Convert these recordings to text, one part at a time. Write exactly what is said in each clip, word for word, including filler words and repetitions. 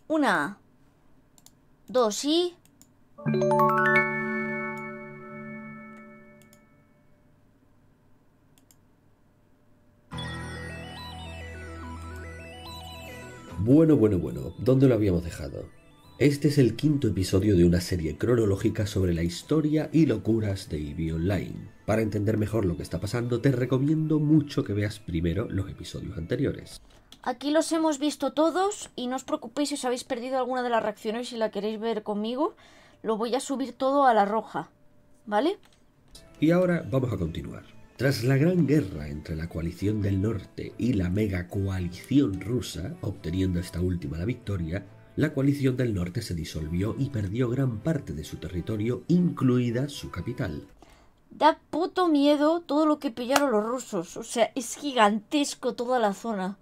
Una, dos y... Bueno, bueno, bueno, ¿dónde lo habíamos dejado? Este es el quinto episodio de una serie cronológica sobre la historia y locuras de Eevee Online. Para entender mejor lo que está pasando, te recomiendo mucho que veas primero los episodios anteriores. Aquí los hemos visto todos y no os preocupéis si os habéis perdido alguna de las reacciones y la queréis ver conmigo. Lo voy a subir todo a la roja, ¿vale? Y ahora vamos a continuar. Tras la gran guerra entre la coalición del norte y la mega coalición rusa, obteniendo esta última la victoria, la coalición del norte se disolvió y perdió gran parte de su territorio, incluida su capital. Da puto miedo todo lo que pillaron los rusos. O sea, es gigantesco toda la zona.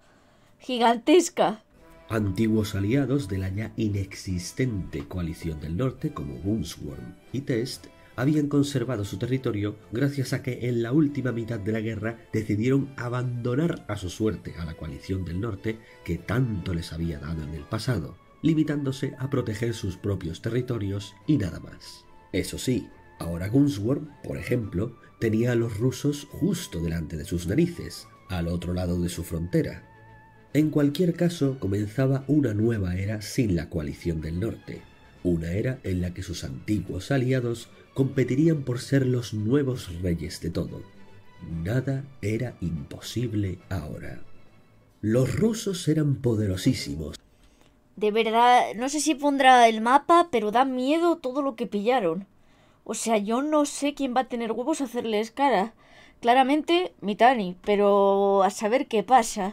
Gigantesca. Antiguos aliados de la ya inexistente coalición del norte, como Gunsworm y Test, habían conservado su territorio gracias a que en la última mitad de la guerra decidieron abandonar a su suerte a la coalición del norte que tanto les había dado en el pasado, limitándose a proteger sus propios territorios y nada más. Eso sí, ahora Gunsworm, por ejemplo, tenía a los rusos justo delante de sus narices, al otro lado de su frontera. En cualquier caso, comenzaba una nueva era sin la coalición del norte, una era en la que sus antiguos aliados competirían por ser los nuevos reyes de todo. Nada era imposible ahora. Los rusos eran poderosísimos. De verdad, no sé si pondrá el mapa, pero da miedo todo lo que pillaron. O sea, yo no sé quién va a tener huevos a hacerles cara. Claramente, Mittani, pero a saber qué pasa.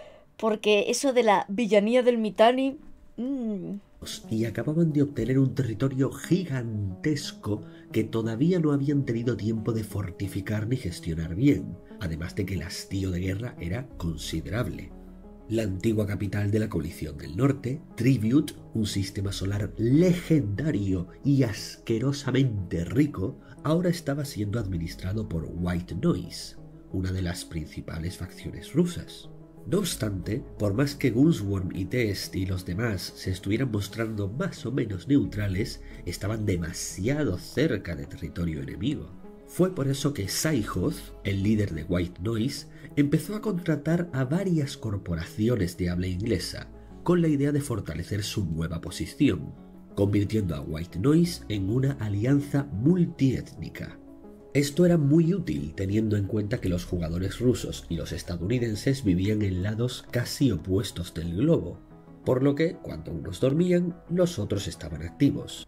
Porque eso de la villanía del Mittani... Mmm... y acababan de obtener un territorio gigantesco que todavía no habían tenido tiempo de fortificar ni gestionar bien, además de que el hastío de guerra era considerable. La antigua capital de la coalición del norte, Tribute, un sistema solar legendario y asquerosamente rico, ahora estaba siendo administrado por White Noise, una de las principales facciones rusas. No obstante, por más que Gunsworm y Test y los demás se estuvieran mostrando más o menos neutrales, estaban demasiado cerca de territorio enemigo. Fue por eso que Saihoth, el líder de White Noise, empezó a contratar a varias corporaciones de habla inglesa, con la idea de fortalecer su nueva posición, convirtiendo a White Noise en una alianza multiétnica. Esto era muy útil teniendo en cuenta que los jugadores rusos y los estadounidenses vivían en lados casi opuestos del globo, por lo que cuando unos dormían, los otros estaban activos.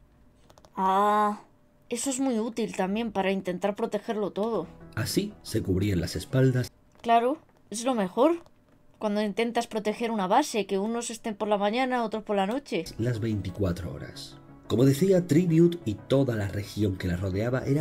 Ah, eso es muy útil también para intentar protegerlo todo. Así se cubrían las espaldas. Claro, es lo mejor. Cuando intentas proteger una base, que unos estén por la mañana, otros por la noche. Las veinticuatro horas. Como decía, Tribute y toda la región que la rodeaba era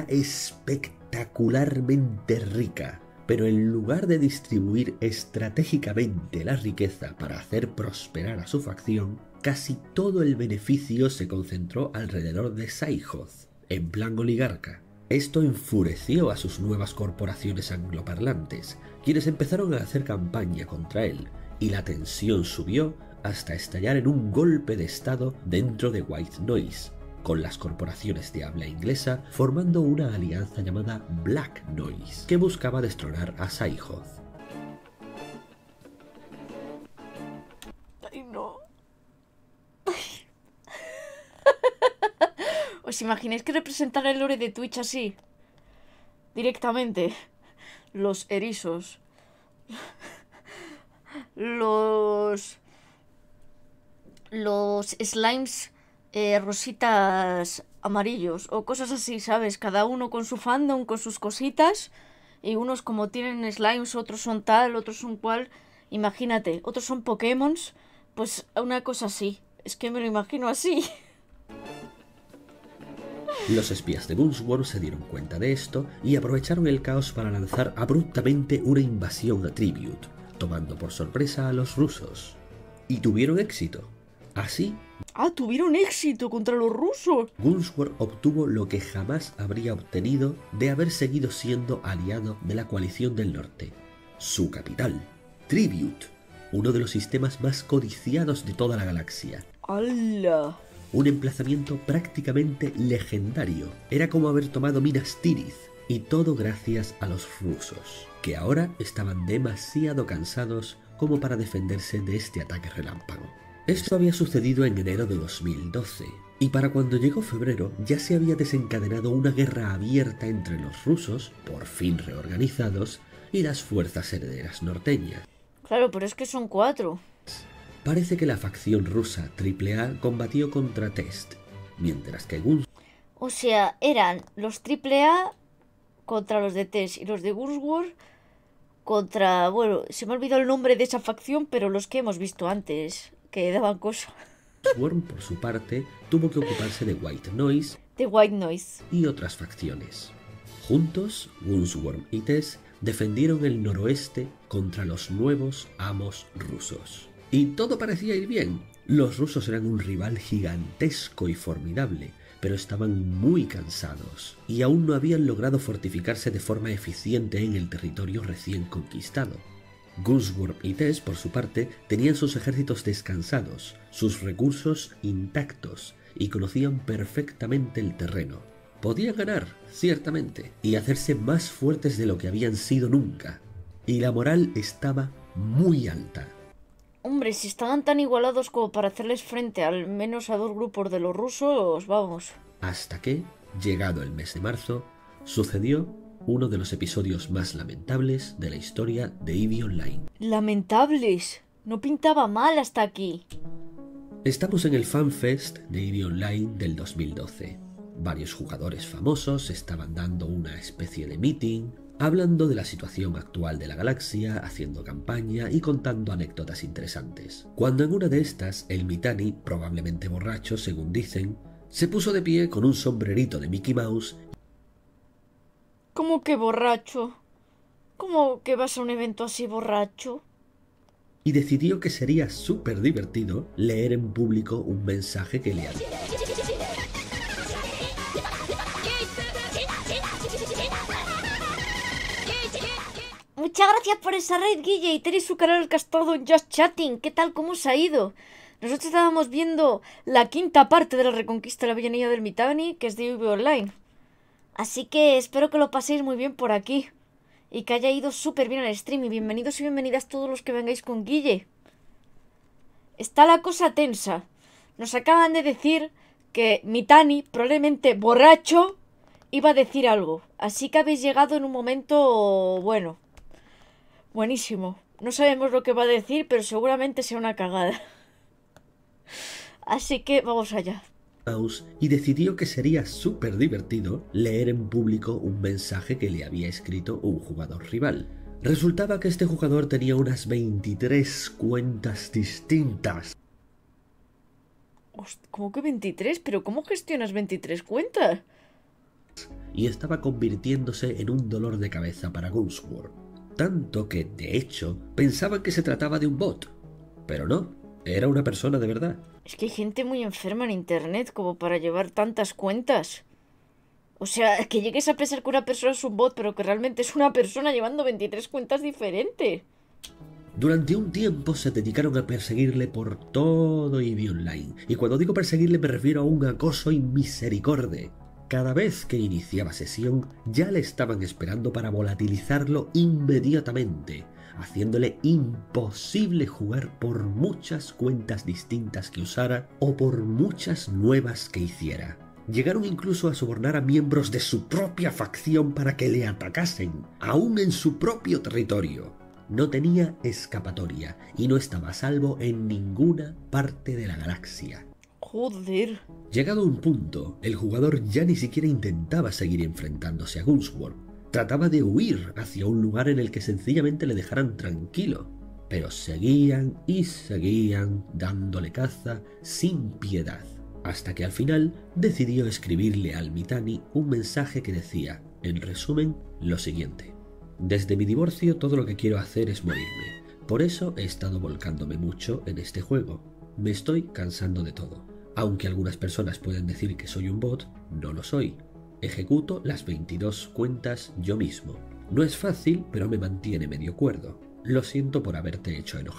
espectacularmente rica, pero en lugar de distribuir estratégicamente la riqueza para hacer prosperar a su facción, casi todo el beneficio se concentró alrededor de Saihoth, en plan oligarca. Esto enfureció a sus nuevas corporaciones angloparlantes, quienes empezaron a hacer campaña contra él, y la tensión subió hasta estallar en un golpe de estado dentro de White Noise, con las corporaciones de habla inglesa formando una alianza llamada Black Noise, que buscaba destronar a Saihoth. Ay, no. ¿Os imagináis que representara el lore de Twitch así? Directamente. Los erizos. Los... Los slimes eh, rositas amarillos o cosas así, ¿sabes? Cada uno con su fandom, con sus cositas. Y unos como tienen slimes, otros son tal, otros son cual. Imagínate, otros son Pokémons. Pues una cosa así. Es que me lo imagino así. Los espías de Gunsworm se dieron cuenta de esto y aprovecharon el caos para lanzar abruptamente una invasión a Tribute, tomando por sorpresa a los rusos. Y tuvieron éxito. Así, ¡Ah, tuvieron éxito contra los rusos! Gunsworm obtuvo lo que jamás habría obtenido de haber seguido siendo aliado de la coalición del norte: su capital, Tribute, uno de los sistemas más codiciados de toda la galaxia. ¡Hala! Un emplazamiento prácticamente legendario. Era como haber tomado Minas Tirith. Y todo gracias a los rusos, que ahora estaban demasiado cansados como para defenderse de este ataque relámpago. Esto había sucedido en enero de dos mil doce, y para cuando llegó febrero ya se había desencadenado una guerra abierta entre los rusos, por fin reorganizados, y las fuerzas herederas norteñas. Claro, pero es que son cuatro. Parece que la facción rusa triple A combatió contra Test, mientras que Guns... O sea, eran los triple A contra los de Test y los de Gunsworth contra... Bueno, se me ha olvidado el nombre de esa facción, pero los que hemos visto antes, que daban cosa. Gunsworth, por su parte, tuvo que ocuparse de White Noise, de White Noise y otras facciones. Juntos, Gunsworth y Test defendieron el noroeste contra los nuevos amos rusos. Y todo parecía ir bien. Los rusos eran un rival gigantesco y formidable, pero estaban muy cansados y aún no habían logrado fortificarse de forma eficiente en el territorio recién conquistado. Gunsworth y Test, por su parte, tenían sus ejércitos descansados, sus recursos intactos y conocían perfectamente el terreno. Podían ganar, ciertamente, y hacerse más fuertes de lo que habían sido nunca. Y la moral estaba muy alta. Hombre, si estaban tan igualados como para hacerles frente al menos a dos grupos de los rusos, vamos. Hasta que, llegado el mes de marzo, sucedió uno de los episodios más lamentables de la historia de EVE Online. ¿Lamentables? No pintaba mal hasta aquí. Estamos en el FanFest de EVE Online del dos mil doce. Varios jugadores famosos estaban dando una especie de meeting, hablando de la situación actual de la galaxia, haciendo campaña y contando anécdotas interesantes. Cuando en una de estas, el Mitani, probablemente borracho según dicen, se puso de pie con un sombrerito de Mickey Mouse. ¿Cómo que borracho? ¿Cómo que vas a un evento así borracho? Y decidió que sería súper divertido leer en público un mensaje que le había... Muchas gracias por esa raid, Guille, y tenéis su canal castado en Just Chatting. ¿Qué tal? ¿Cómo os ha ido? Nosotros estábamos viendo la quinta parte de la reconquista de la villanía del Mittani, que es de EVE Online. Así que espero que lo paséis muy bien por aquí. Y que haya ido súper bien el stream. Y bienvenidos y bienvenidas todos los que vengáis con Guille. Está la cosa tensa. Nos acaban de decir que Mittani, probablemente borracho, iba a decir algo. Así que habéis llegado en un momento bueno. Buenísimo. No sabemos lo que va a decir, pero seguramente sea una cagada. Así que vamos allá. Y decidió que sería súper divertido leer en público un mensaje que le había escrito un jugador rival. Resultaba que este jugador tenía unas veintitrés cuentas distintas. ¿Cómo que veintitrés? ¿Pero cómo gestionas veintitrés cuentas? Y estaba convirtiéndose en un dolor de cabeza para Gunsworth. Tanto que, de hecho, pensaban que se trataba de un bot. Pero no, era una persona de verdad. Es que hay gente muy enferma en internet como para llevar tantas cuentas. O sea, que llegues a pensar que una persona es un bot, pero que realmente es una persona llevando veintitrés cuentas diferentes. Durante un tiempo se dedicaron a perseguirle por todo EVE Online. Y cuando digo perseguirle me refiero a un acoso inmisericorde. Cada vez que iniciaba sesión ya le estaban esperando para volatilizarlo inmediatamente, haciéndole imposible jugar por muchas cuentas distintas que usara o por muchas nuevas que hiciera. Llegaron incluso a sobornar a miembros de su propia facción para que le atacasen, aún en su propio territorio. No tenía escapatoria y no estaba a salvo en ninguna parte de la galaxia. Joder. Llegado a un punto, el jugador ya ni siquiera intentaba seguir enfrentándose a Gunsworth. Trataba de huir hacia un lugar en el que sencillamente le dejaran tranquilo. Pero seguían y seguían dándole caza sin piedad. Hasta que al final decidió escribirle al Mittani un mensaje que decía, en resumen, lo siguiente. Desde mi divorcio todo lo que quiero hacer es morirme. Por eso he estado volcándome mucho en este juego. Me estoy cansando de todo. Aunque algunas personas pueden decir que soy un bot, no lo soy. Ejecuto las veintidós cuentas yo mismo. No es fácil, pero me mantiene medio cuerdo. Lo siento por haberte hecho enojar.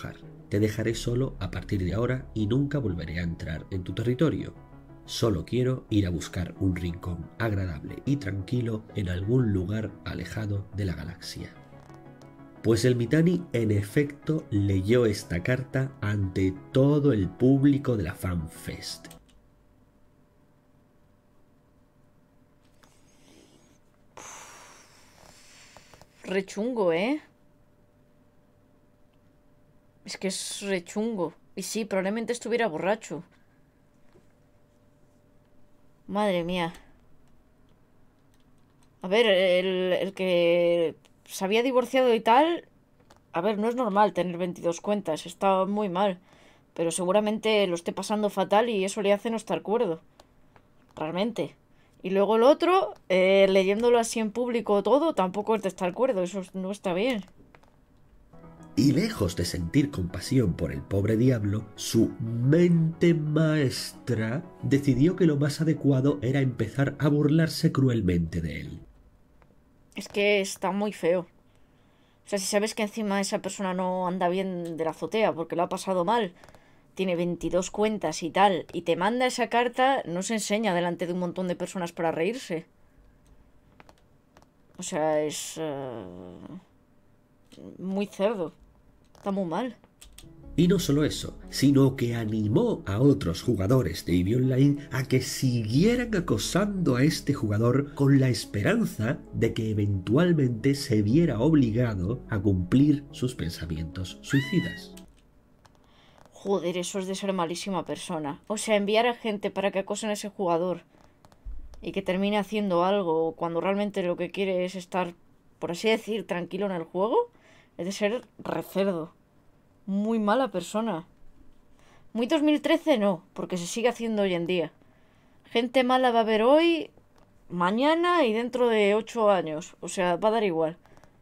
te dejaré solo a partir de ahora y nunca volveré a entrar en tu territorio. Solo quiero ir a buscar un rincón agradable y tranquilo en algún lugar alejado de la galaxia. Pues el Mittani en efecto leyó esta carta ante todo el público de la FanFest. Re chungo, ¿eh? Es que es re chungo. Y sí, probablemente estuviera borracho. Madre mía. A ver, el, el que se había divorciado y tal... A ver, no es normal tener veintidós cuentas. Está muy mal. Pero seguramente lo esté pasando fatal y eso le hace no estar cuerdo. Realmente. Y luego el otro, eh, leyéndolo así en público todo, tampoco es de estar cuerdo. Eso no está bien. Y lejos de sentir compasión por el pobre diablo, su mente maestra decidió que lo más adecuado era empezar a burlarse cruelmente de él. Es que está muy feo. O sea, si sabes que encima esa persona no anda bien de la azotea porque lo ha pasado mal, tiene veintidós cuentas y tal, y te manda esa carta, no se enseña delante de un montón de personas para reírse. O sea, es... Uh, muy cerdo. Está muy mal. Y no solo eso, sino que animó a otros jugadores de EVE Online a que siguieran acosando a este jugador con la esperanza de que eventualmente se viera obligado a cumplir sus pensamientos suicidas. Joder, eso es de ser malísima persona. O sea, enviar a gente para que acosen a ese jugador y que termine haciendo algo cuando realmente lo que quiere es estar, por así decir, tranquilo en el juego, es de ser recerdo. Muy mala persona. Muy dos mil trece no, porque se sigue haciendo hoy en día. Gente mala va a haber hoy, mañana y dentro de ocho años. O sea, va a dar igual.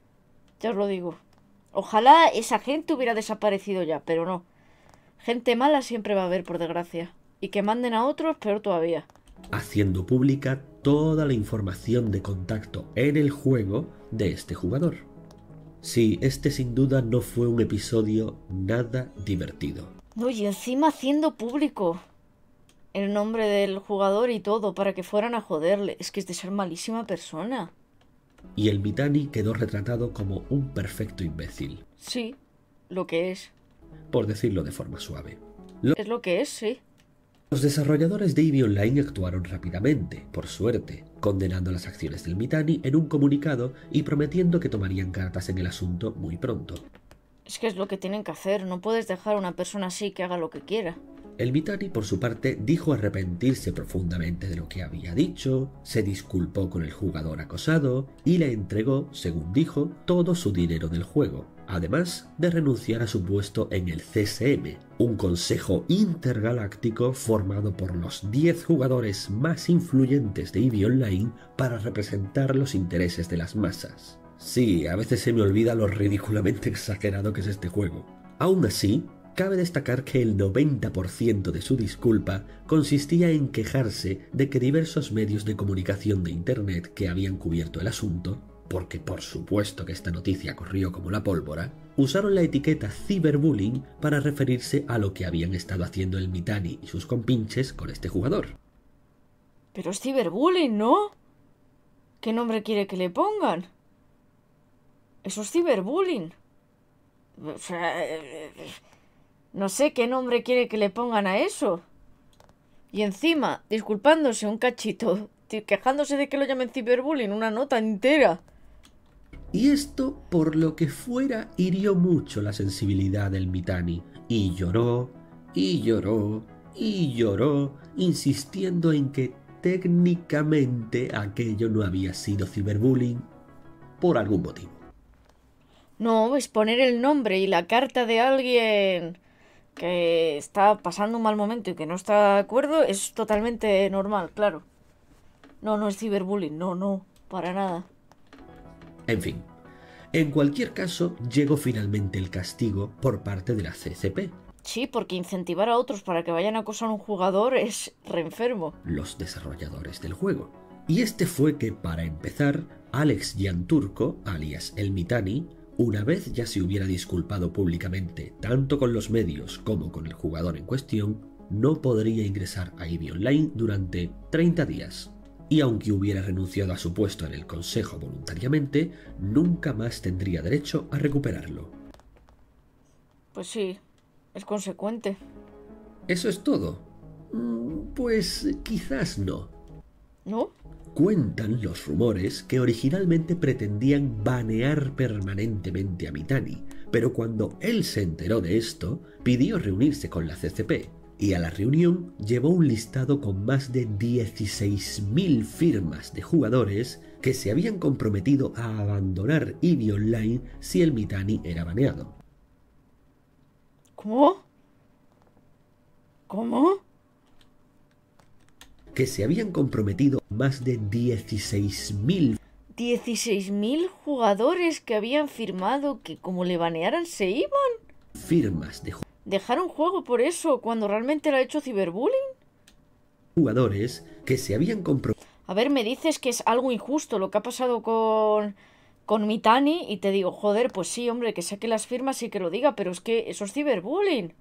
Ya os lo digo. Ojalá esa gente hubiera desaparecido ya, pero no. Gente mala siempre va a haber, por desgracia. Y que manden a otros, peor todavía. Haciendo pública toda la información de contacto en el juego de este jugador. Sí, este sin duda no fue un episodio nada divertido. No, y encima haciendo público el nombre del jugador y todo para que fueran a joderle. Es que es de ser malísima persona. Y el Mittani quedó retratado como un perfecto imbécil. Sí, lo que es. Por decirlo de forma suave. Lo... Es lo que es, sí. Los desarrolladores de EVE Online actuaron rápidamente, por suerte, condenando las acciones del Mittani en un comunicado y prometiendo que tomarían cartas en el asunto muy pronto. Es que es lo que tienen que hacer, no puedes dejar a una persona así que haga lo que quiera. El Mittani, por su parte, dijo arrepentirse profundamente de lo que había dicho, se disculpó con el jugador acosado y le entregó, según dijo, todo su dinero del juego, además de renunciar a su puesto en el C S M, un consejo intergaláctico formado por los diez jugadores más influyentes de EVE Online para representar los intereses de las masas. Sí, a veces se me olvida lo ridículamente exagerado que es este juego. Aún así, cabe destacar que el noventa por ciento de su disculpa consistía en quejarse de que diversos medios de comunicación de Internet que habían cubierto el asunto, porque por supuesto que esta noticia corrió como la pólvora, usaron la etiqueta ciberbullying para referirse a lo que habían estado haciendo el Mittani y sus compinches con este jugador. Pero es ciberbullying, ¿no? ¿Qué nombre quiere que le pongan? Eso es ciberbullying. O sea... No sé qué nombre quiere que le pongan a eso. Y encima, disculpándose un cachito, quejándose de que lo llamen ciberbullying, una nota entera. Y esto, por lo que fuera, hirió mucho la sensibilidad del Mittani. Y lloró, y lloró, y lloró, insistiendo en que técnicamente aquello no había sido ciberbullying por algún motivo. No, es poner el nombre y la carta de alguien que está pasando un mal momento y que no está de acuerdo es totalmente normal, claro. No, no es ciberbullying, no, no, para nada. En fin, en cualquier caso, llegó finalmente el castigo por parte de la C C P. Sí, porque incentivar a otros para que vayan a acosar a un jugador es reenfermo. Los desarrolladores del juego. Y este fue que, para empezar, Alex Gianturco, alias el Mittani, Una vez ya se hubiera disculpado públicamente, tanto con los medios como con el jugador en cuestión, no podría ingresar a EVE Online durante treinta días. Y aunque hubiera renunciado a su puesto en el consejo voluntariamente, nunca más tendría derecho a recuperarlo. Pues sí, es consecuente. ¿Eso es todo? Pues quizás no. ¿No? Cuentan los rumores que originalmente pretendían banear permanentemente a Mitani, pero cuando él se enteró de esto, pidió reunirse con la C C P, y a la reunión llevó un listado con más de dieciséis mil firmas de jugadores que se habían comprometido a abandonar EVE Online si el Mitani era baneado. ¿Cómo? ¿Cómo? Que se habían comprometido más de dieciséis mil dieciséis mil jugadores que habían firmado que como le banearan se iban. firmas de ju- ¿Dejaron juego por eso cuando realmente lo ha hecho ciberbullying? jugadores que se habían comprometido. A ver, me dices que es algo injusto lo que ha pasado con, con Mitani y te digo, joder, pues sí, hombre, que saque las firmas y que lo diga, pero es que eso es ciberbullying.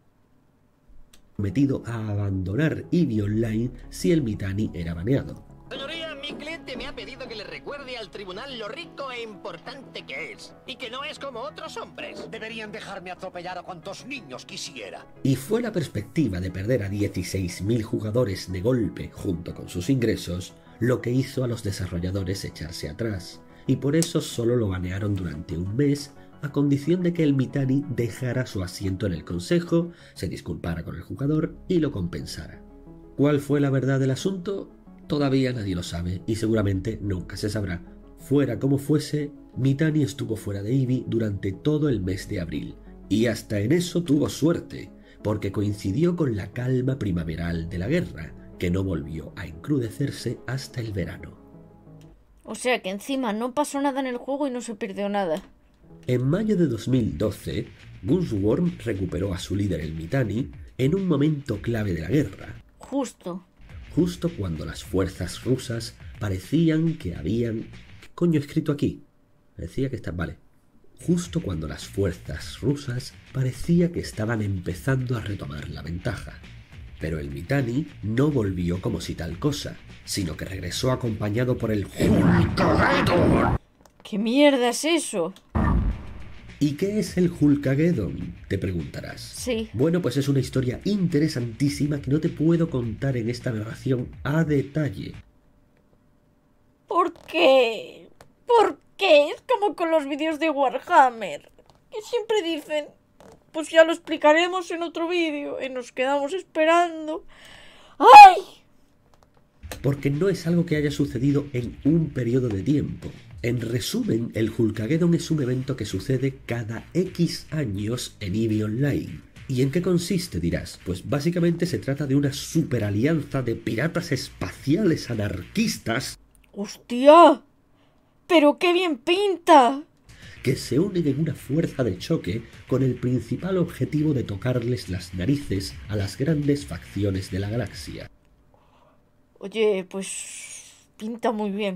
Prometido a abandonar EVE Online si el Mitani era baneado. Señoría, mi cliente me ha pedido que le recuerde al tribunal lo rico e importante que es. Y que no es como otros hombres. Deberían dejarme atropellar a cuantos niños quisiera. Y fue la perspectiva de perder a dieciséis mil jugadores de golpe junto con sus ingresos lo que hizo a los desarrolladores echarse atrás. Y por eso solo lo banearon durante un mes, a condición de que el Mitani dejara su asiento en el consejo, se disculpara con el jugador y lo compensara. ¿Cuál fue la verdad del asunto? Todavía nadie lo sabe y seguramente nunca se sabrá. Fuera como fuese, Mitani estuvo fuera de EVE durante todo el mes de abril, y hasta en eso tuvo suerte, porque coincidió con la calma primaveral de la guerra, que no volvió a encrudecerse hasta el verano. O sea que encima no pasó nada en el juego y no se perdió nada. En mayo de dos mil doce, Gunsworm recuperó a su líder el Mitani en un momento clave de la guerra, Justo. justo cuando las fuerzas rusas parecían que habían... ¿Qué coño he escrito aquí? Decía que está... Vale. Justo cuando las fuerzas rusas parecía que estaban empezando a retomar la ventaja. Pero el Mitani no volvió como si tal cosa, sino que regresó acompañado por el Hulkageddon. ¿Qué mierda es eso? ¿Y qué es el Hulkageddon?, te preguntarás. Sí. Bueno, pues es una historia interesantísima que no te puedo contar en esta narración a detalle. ¿Por qué? ¿Por qué? Es como con los vídeos de Warhammer, que siempre dicen, pues ya lo explicaremos en otro vídeo, y nos quedamos esperando. ¡Ay! Porque no es algo que haya sucedido en un periodo de tiempo. En resumen, el Hulkageddon es un evento que sucede cada X años en EVE Online. ¿Y en qué consiste, dirás? Pues básicamente se trata de una superalianza de piratas espaciales anarquistas ¡Hostia! ¡Pero qué bien pinta! que se unen en una fuerza de choque con el principal objetivo de tocarles las narices a las grandes facciones de la galaxia. Oye, pues pinta muy bien.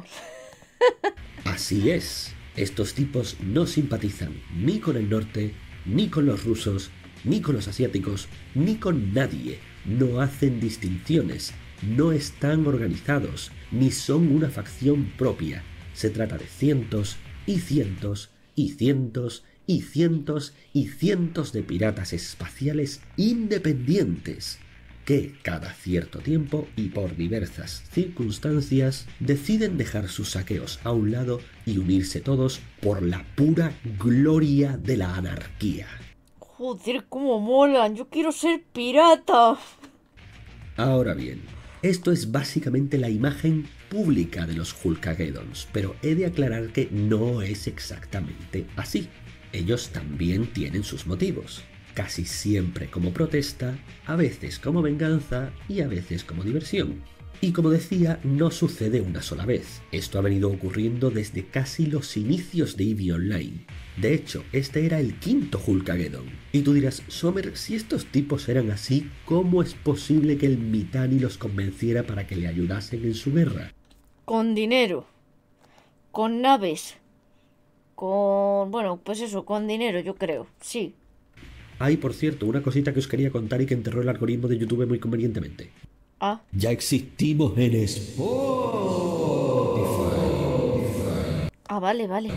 Así es, estos tipos no simpatizan ni con el norte, ni con los rusos, ni con los asiáticos, ni con nadie. No hacen distinciones, no están organizados, ni son una facción propia. Se trata de cientos y cientos y cientos y cientos y cientos de piratas espaciales independientes que cada cierto tiempo y por diversas circunstancias deciden dejar sus saqueos a un lado y unirse todos por la pura gloria de la anarquía. Joder, cómo molan. Yo quiero ser pirata. Ahora bien, esto es básicamente la imagen pública de los Hulkageddons, pero he de aclarar que no es exactamente así. Ellos también tienen sus motivos. Casi siempre como protesta, a veces como venganza y a veces como diversión. Y como decía, no sucede una sola vez. Esto ha venido ocurriendo desde casi los inicios de EVE Online. De hecho, este era el quinto Hulkageddon. Y tú dirás, Sommer, si estos tipos eran así, ¿cómo es posible que el Mitani los convenciera para que le ayudasen en su guerra? Con dinero. Con naves. Con... bueno, pues eso, con dinero, yo creo, sí. Hay, por cierto, una cosita que os quería contar y que enterró el algoritmo de YouTube muy convenientemente. Ah. Ya existimos en Spotify. Ah, vale, vale.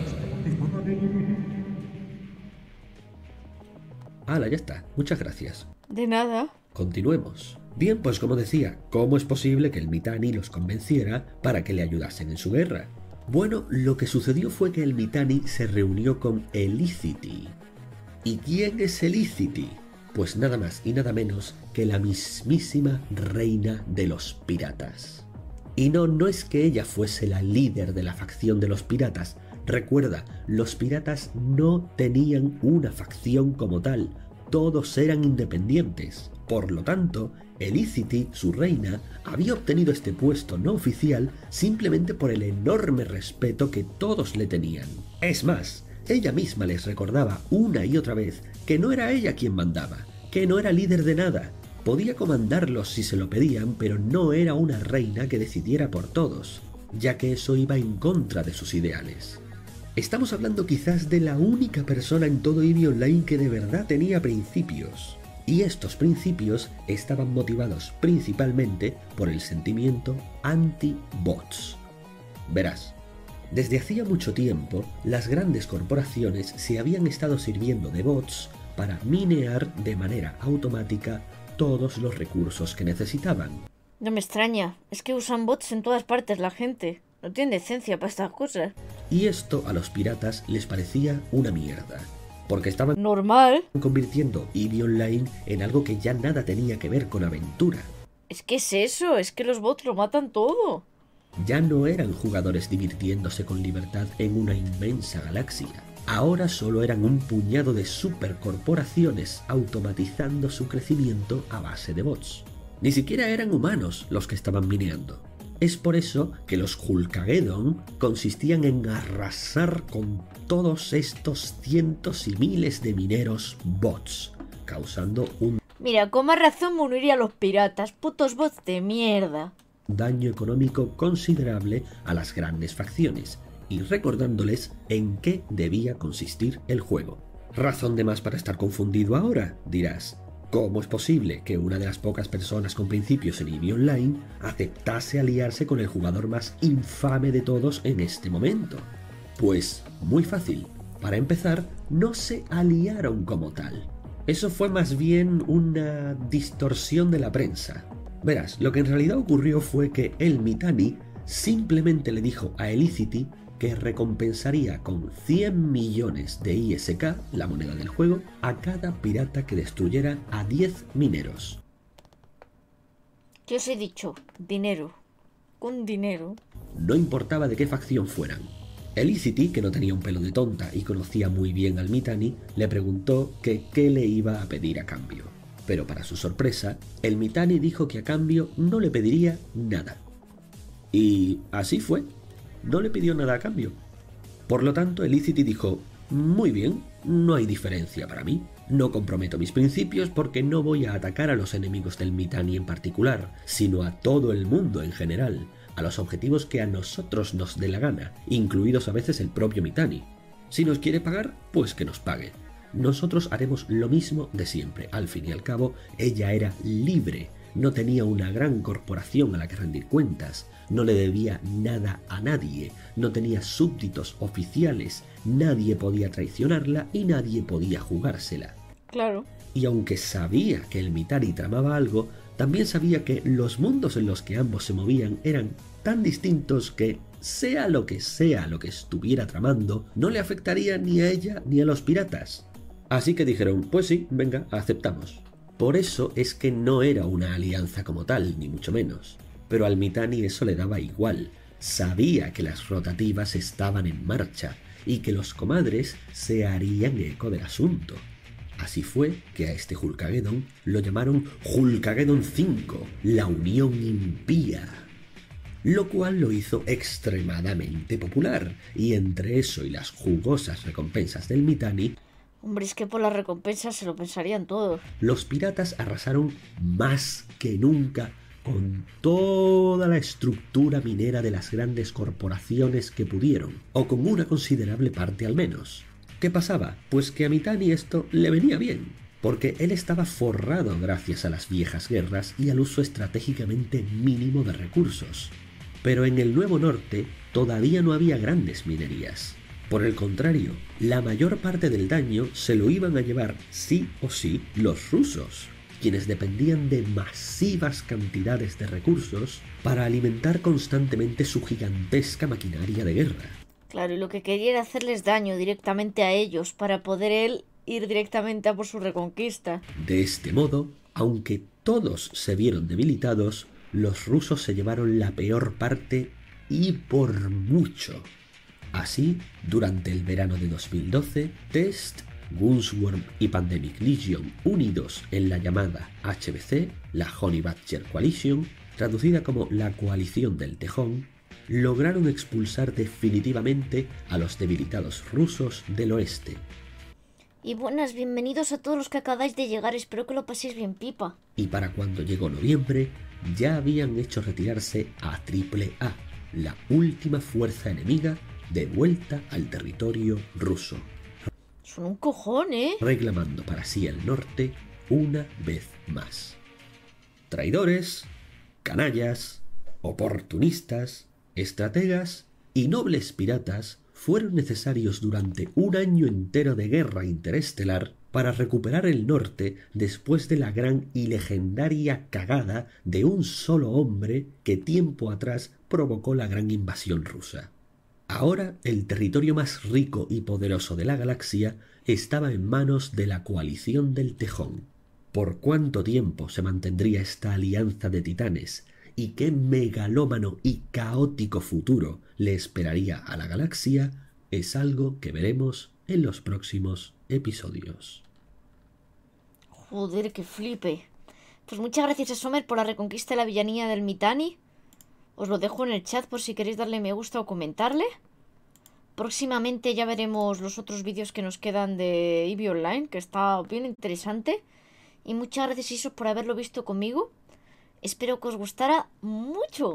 Hala, ya está. Muchas gracias. De nada. Continuemos. Bien, pues como decía, ¿cómo es posible que el Mittani los convenciera para que le ayudasen en su guerra? Bueno, lo que sucedió fue que el Mittani se reunió con Elicity. ¿Y quién es Elicity? Pues nada más y nada menos que la mismísima reina de los piratas. Y no, no es que ella fuese la líder de la facción de los piratas. Recuerda, los piratas no tenían una facción como tal, todos eran independientes. Por lo tanto, Elicity, su reina, había obtenido este puesto no oficial simplemente por el enorme respeto que todos le tenían. Es más, ella misma les recordaba una y otra vez que no era ella quien mandaba, que no era líder de nada. Podía comandarlos si se lo pedían, pero no era una reina que decidiera por todos, ya que eso iba en contra de sus ideales. Estamos hablando quizás de la única persona en todo Eevee Online que de verdad tenía principios. Y estos principios estaban motivados principalmente por el sentimiento anti-bots. Verás, desde hacía mucho tiempo, las grandes corporaciones se habían estado sirviendo de bots para minear de manera automática todos los recursos que necesitaban. No me extraña, es que usan bots en todas partes la gente. No tienen decencia para estas cosas. Y esto a los piratas les parecía una mierda, porque estaban normal convirtiendo Eevee Online en algo que ya nada tenía que ver con aventura. Es que es eso, es que los bots lo matan todo. Ya no eran jugadores divirtiéndose con libertad en una inmensa galaxia. Ahora solo eran un puñado de supercorporaciones automatizando su crecimiento a base de bots. Ni siquiera eran humanos los que estaban mineando. Es por eso que los Hulkageddon consistían en arrasar con todos estos cientos y miles de mineros bots, causando un Mira, con más razón me uniría a los piratas, putos bots de mierda. daño económico considerable a las grandes facciones, y recordándoles en qué debía consistir el juego. Razón de más para estar confundido ahora, dirás. ¿Cómo es posible que una de las pocas personas con principios en Eevee Online aceptase aliarse con el jugador más infame de todos en este momento? Pues muy fácil. Para empezar, no se aliaron como tal. Eso fue más bien una distorsión de la prensa. Verás, lo que en realidad ocurrió fue que el Mittani simplemente le dijo a Elicity que recompensaría con cien millones de I S K, la moneda del juego, a cada pirata que destruyera a diez mineros. Yo os he dicho, dinero. Con dinero. No importaba de qué facción fueran. Elicity, que no tenía un pelo de tonta y conocía muy bien al Mittani, le preguntó que qué le iba a pedir a cambio. Pero para su sorpresa, el Mittani dijo que a cambio no le pediría nada. Y así fue. No le pidió nada a cambio. Por lo tanto, Elicity dijo, muy bien, no hay diferencia para mí. No comprometo mis principios porque no voy a atacar a los enemigos del Mittani en particular, sino a todo el mundo en general, a los objetivos que a nosotros nos dé la gana, incluidos a veces el propio Mittani. Si nos quiere pagar, pues que nos pague. Nosotros haremos lo mismo de siempre. Al fin y al cabo, ella era libre. No tenía una gran corporación a la que rendir cuentas, no le debía nada a nadie, no tenía súbditos oficiales, nadie podía traicionarla y nadie podía jugársela. Claro. Y aunque sabía que el Mittani tramaba algo, también sabía que los mundos en los que ambos se movían eran tan distintos que, sea lo que sea lo que estuviera tramando, no le afectaría ni a ella ni a los piratas. Así que dijeron, pues sí, venga, aceptamos. Por eso es que no era una alianza como tal, ni mucho menos. Pero al Mittani eso le daba igual. Sabía que las rotativas estaban en marcha y que los comadres se harían eco del asunto. Así fue que a este Hulkageddon lo llamaron Hulkageddon cinco, la Unión Impía. Lo cual lo hizo extremadamente popular, y entre eso y las jugosas recompensas del Mittani, hombre, es que por las recompensas se lo pensarían todos. los piratas arrasaron más que nunca con toda la estructura minera de las grandes corporaciones que pudieron, o con una considerable parte al menos. ¿Qué pasaba? Pues que a Mitanni esto le venía bien, porque él estaba forrado gracias a las viejas guerras y al uso estratégicamente mínimo de recursos. Pero en el Nuevo Norte todavía no había grandes minerías. Por el contrario, la mayor parte del daño se lo iban a llevar sí o sí los rusos, quienes dependían de masivas cantidades de recursos para alimentar constantemente su gigantesca maquinaria de guerra. Claro, y lo que quería era hacerles daño directamente a ellos para poder él ir directamente a por su reconquista. De este modo, aunque todos se vieron debilitados, los rusos se llevaron la peor parte y por mucho. Así, durante el verano de dos mil doce, Test, Gunsworm y Pandemic Legion, unidos en la llamada H B C, la Honey Badger Coalition, traducida como la Coalición del Tejón, lograron expulsar definitivamente a los debilitados rusos del oeste. Y buenas, bienvenidos a todos los que acabáis de llegar, espero que lo paséis bien pipa. Y para cuando llegó noviembre, ya habían hecho retirarse a Triple A, la última fuerza enemiga, de vuelta al territorio ruso. Son un cojón, ¿eh? Reclamando para sí el norte una vez más. Traidores, canallas, oportunistas, estrategas y nobles piratas fueron necesarios durante un año entero de guerra interestelar para recuperar el norte después de la gran y legendaria cagada de un solo hombre que tiempo atrás provocó la gran invasión rusa. Ahora el territorio más rico y poderoso de la galaxia estaba en manos de la Coalición del Tejón. ¿Por cuánto tiempo se mantendría esta alianza de titanes y qué megalómano y caótico futuro le esperaría a la galaxia? Es algo que veremos en los próximos episodios. Joder, que flipe. Pues muchas gracias a Sommer por la reconquista de la villanía del Mitanni. Os lo dejo en el chat por si queréis darle me gusta o comentarle. Próximamente ya veremos los otros vídeos que nos quedan de Eevee Online, que está bien interesante. Y muchas gracias, Isos, por haberlo visto conmigo. Espero que os gustara mucho.